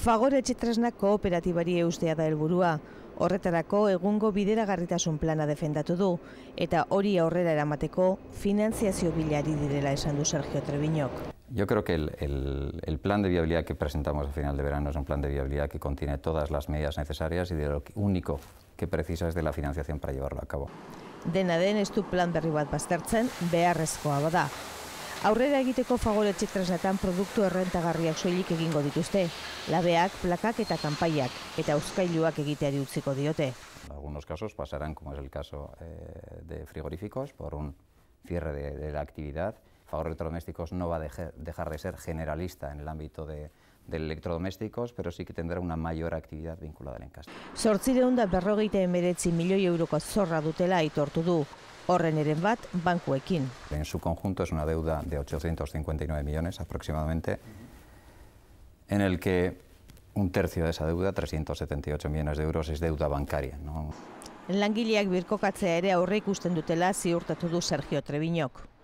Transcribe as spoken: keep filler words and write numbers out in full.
Fagor etxetresna kooperatibari eustea da helburua. Horretarako egungo bideragarritasun plana defendatu du, eta hori aurrera eramateko finanziazio bilari direla esan du Sergio Treviñok. Yo creo que el, el, el plan de viabilidad que presentamos a final de verano es un plan de viabilidad que contiene todas las medidas necesarias y de lo único que precisa es de la financiación para llevarlo a cabo. Dena den ez du plan berri bat baztertzen, beharrezkoa bada. Aurrera egiteko Fagor etxetresnetan produktu errentagarriak soilik egingo dituzte, labeak, plakak eta kanpaiak, eta euskailuak egiteari utziko diote. En algunos casos pasarán, como es el caso eh, de frigoríficos, por un cierre de, de la actividad. Fagor Electrodomésticos no va a dejar, dejar de ser generalista en el ámbito de, de electrodomésticos, pero sí que tendrá una mayor actividad vinculada al encaste. Zortziehun eta berrogeita hemeretzi milioi euroko zorra dutela aitortu du. Horren eren bat, bankuekin. En su conjunto es una deuda de ochocientos cincuenta y nueve millones aproximadamente, en el que un tercio de esa deuda, trescientos setenta y ocho millones de euros, es deuda bancaria, ¿no? Langileak birkokatzea ere aurre ikusten dutela ziurtatu du Sergio Treviñok.